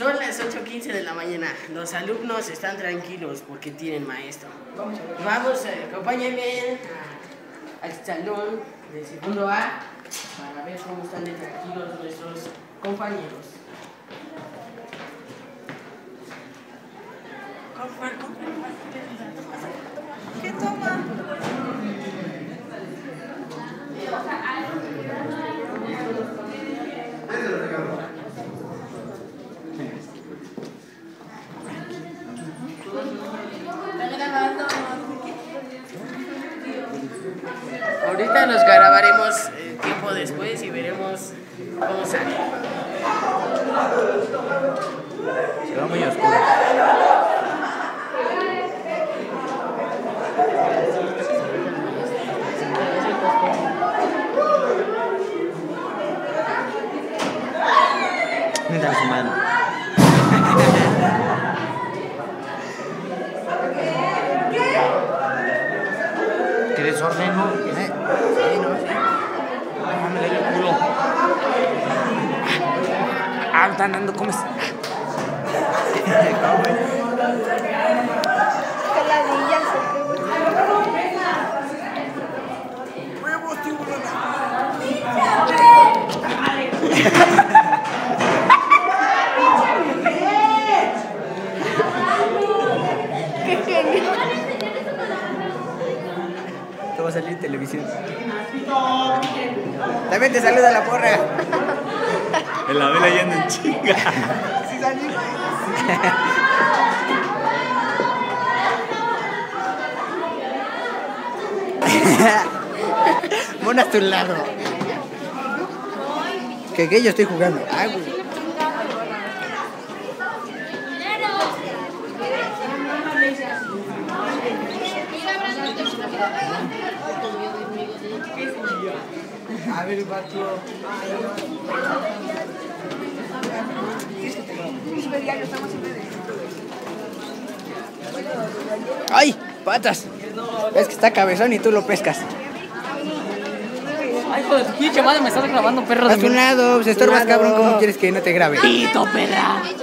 Son las 8:15 de la mañana. Los alumnos están tranquilos porque tienen maestro. Vamos, acompáñenme al salón del segundo A para ver cómo están de tranquilos nuestros compañeros. ¿Qué toma? Ahorita nos grabaremos tiempo después y veremos cómo sale. Se va muy oscuro. Mira su mano. ¿Qué desorden, no? Sí, no, sí. Ah, me duele el culo. Ah, están dando, comes. Caladillas. ¡Huevos, tiburón! ¡Qué genio! Te va a salir en televisión. También te saluda la porra. En la vela yendo en chinga. Sí, salimos. Mona a tu lado. Que yo estoy jugando. Ah, güey. A ver, vato. ¡Ay! ¡Patas! Es que está cabezón y tú lo pescas. Ay, hijo de tu pinche madre, me estás grabando, perro de A tu lado, se estorbas, cabrón. ¿Cómo quieres que no te grabe? pito, perra.